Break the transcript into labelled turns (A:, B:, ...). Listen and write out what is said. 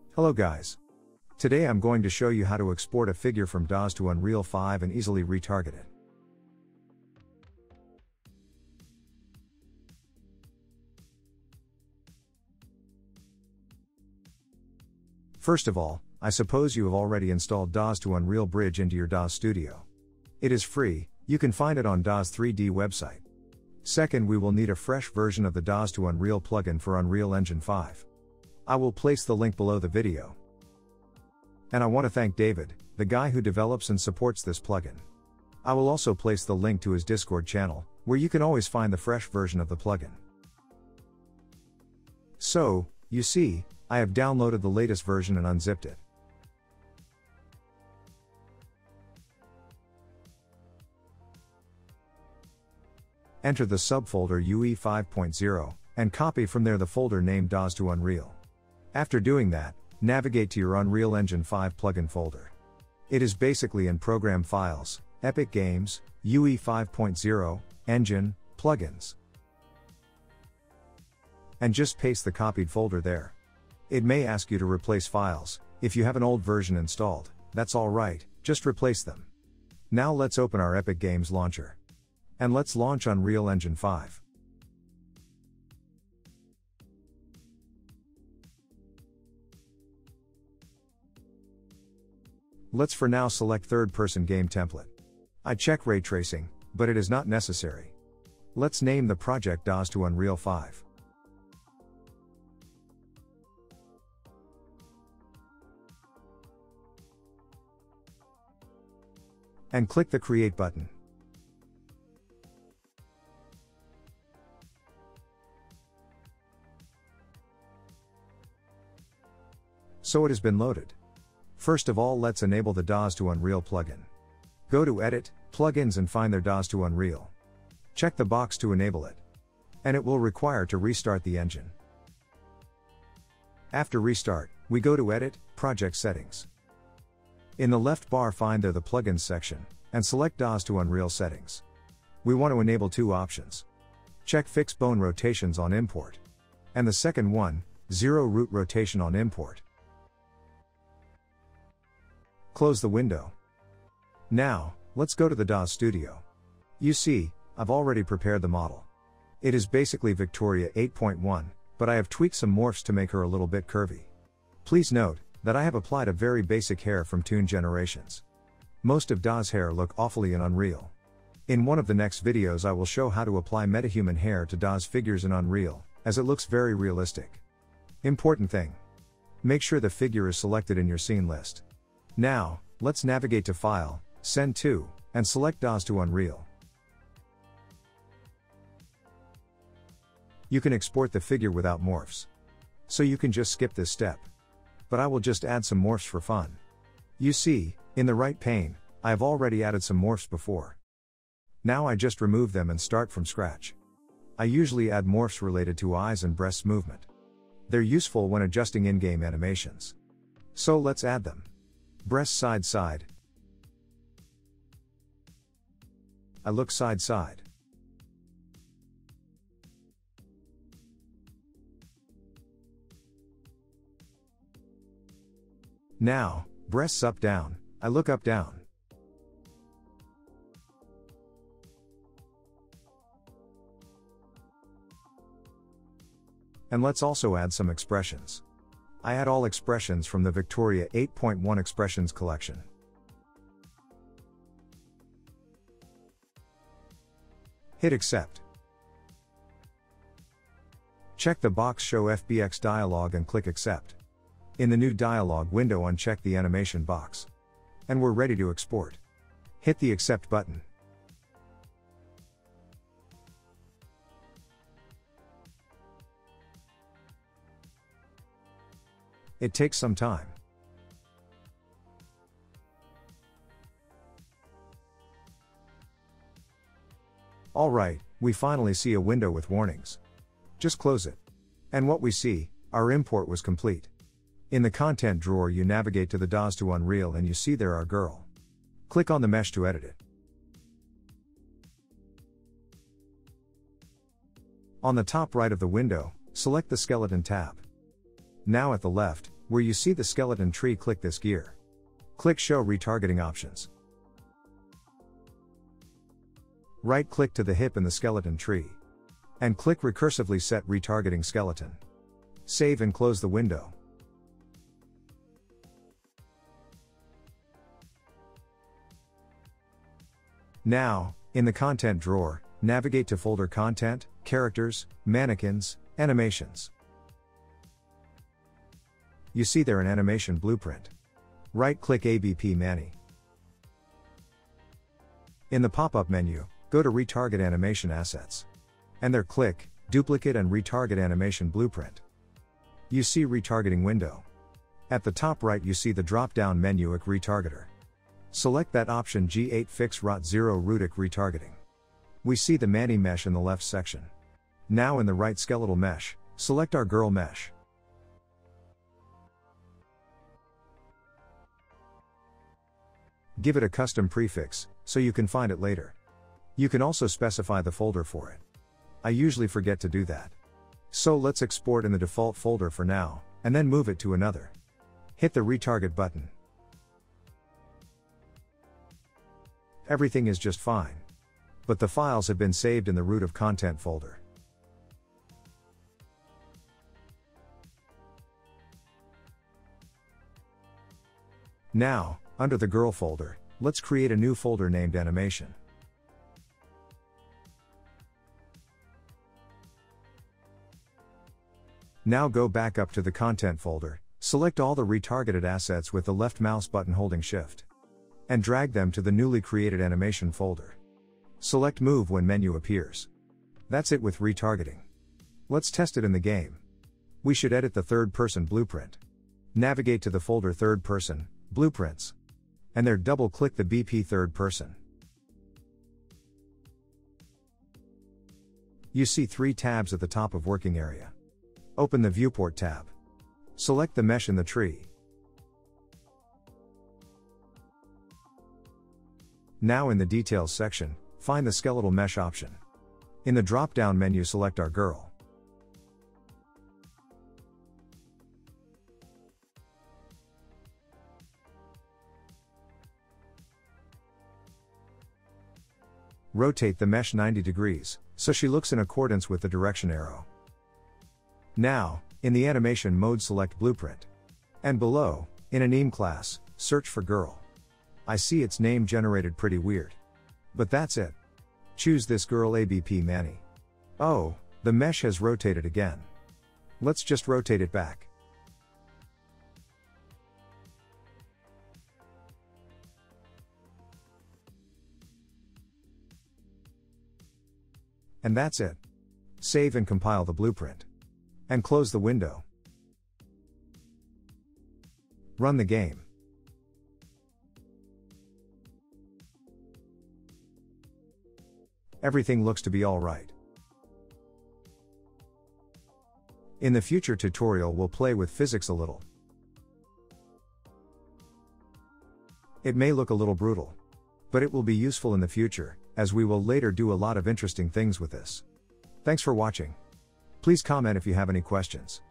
A: Hello guys. Today I'm going to show you how to export a figure from Daz to Unreal 5 and easily retarget it. First of all, I suppose you have already installed Daz to Unreal Bridge into your Daz Studio. It is free, you can find it on Daz 3D website. Second, we will need a fresh version of the Daz to Unreal plugin for Unreal Engine 5. I will place the link below the video. And I want to thank David, the guy who develops and supports this plugin. I will also place the link to his Discord channel, where you can always find the fresh version of the plugin. So, you see, I have downloaded the latest version and unzipped it. Enter the subfolder UE5.0, and copy from there the folder named Daz to Unreal. After doing that, navigate to your Unreal Engine 5 plugin folder. It is basically in Program Files, Epic Games, UE5.0, Engine, Plugins. And just paste the copied folder there. It may ask you to replace files. If you have an old version installed, that's alright, just replace them. Now let's open our Epic Games launcher. And let's launch Unreal Engine 5. Let's for now select third-person game template. I check ray tracing, but it is not necessary. Let's name the project Daz to Unreal 5. And click the Create button. So it has been loaded. First of all, let's enable the Daz to Unreal plugin. Go to Edit, Plugins and find their Daz to Unreal. Check the box to enable it. And it will require to restart the engine. After restart, we go to Edit, Project Settings. In the left bar find there the Plugins section, and select Daz to Unreal Settings. We want to enable two options. Check Fix Bone Rotations on Import. And the second one, Zero Root Rotation on Import. Close the window. Now, let's go to the Daz Studio. You see, I've already prepared the model. It is basically Victoria 8.1, but I have tweaked some morphs to make her a little bit curvy. Please note, that I have applied a very basic hair from Toon Generations. Most of Daz hair look awfully in Unreal. In one of the next videos I will show how to apply metahuman hair to Daz figures in Unreal, as it looks very realistic. Important thing. Make sure the figure is selected in your scene list. Now, let's navigate to File, Send To, and select Daz to Unreal. You can export the figure without morphs. So you can just skip this step. But I will just add some morphs for fun. You see, in the right pane, I have already added some morphs before. Now I just remove them and start from scratch. I usually add morphs related to eyes and breasts movement. They're useful when adjusting in-game animations. So let's add them. Breast side side. I look side side. Now, breasts up down, I look up down. And let's also add some expressions. I add all expressions from the Victoria 8.1 expressions collection. Hit Accept. Check the box Show FBX dialog and click Accept. In the new dialog window uncheck the animation box. And we're ready to export. Hit the Accept button. It takes some time. Alright, we finally see a window with warnings. Just close it. And what we see, our import was complete. In the content drawer you navigate to the Daz to Unreal and you see there our girl. Click on the mesh to edit it. On the top right of the window, select the skeleton tab. Now at the left, Where you see the skeleton tree, click this gear. Click Show Retargeting Options. Right-click to the hip in the skeleton tree. And click Recursively Set Retargeting Skeleton. Save and close the window. Now, in the Content drawer, navigate to Folder Content, Characters, Mannequins, Animations. You see there an animation blueprint. Right-click ABP Mani. In the pop-up menu, go to Retarget Animation Assets. And there click Duplicate and Retarget Animation Blueprint. You see Retargeting window. At the top right you see the drop-down menu IK Retargeter. Select that option G8 Fix ROT0 Root IK Retargeting. We see the Mani mesh in the left section. Now in the right skeletal mesh, select our girl mesh. Give it a custom prefix, so you can find it later. You can also specify the folder for it. I usually forget to do that. So let's export in the default folder for now, and then move it to another. Hit the Retarget button. Everything is just fine. But the files have been saved in the root of content folder. Now, under the girl folder, let's create a new folder named Animation. Now go back up to the content folder, select all the retargeted assets with the left mouse button holding Shift. And drag them to the newly created animation folder. Select Move when menu appears. That's it with retargeting. Let's test it in the game. We should edit the third-person blueprint. Navigate to the folder Third Person, Blueprints. And there double-click the BP Third Person. You see 3 tabs at the top of Working Area. Open the Viewport tab. Select the mesh in the tree. Now in the Details section, find the Skeletal Mesh option. In the drop-down menu select our girl. Rotate the mesh 90 degrees, so she looks in accordance with the direction arrow. Now, in the animation mode select Blueprint. And below, in Anime class, search for girl. I see its name generated pretty weird. But that's it. Choose this girl ABP Mani. Oh, the mesh has rotated again. Let's just rotate it back. And that's it. Save and compile the blueprint. And close the window. Run the game. Everything looks to be alright. In the future tutorial we'll play with physics a little. It may look a little brutal. But it will be useful in the future, as we will later do a lot of interesting things with this. Thanks for watching. Please comment if you have any questions.